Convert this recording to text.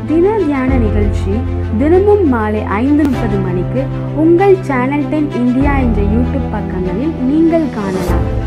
தின தியான நிகழ்ச்சி தினமும் மாலை 5:30 மணிக்கு உங்கள் சேனல் 10 இந்தியா என்ற யூடியூப் பக்கங்களில் நீங்கள் காணலாம்.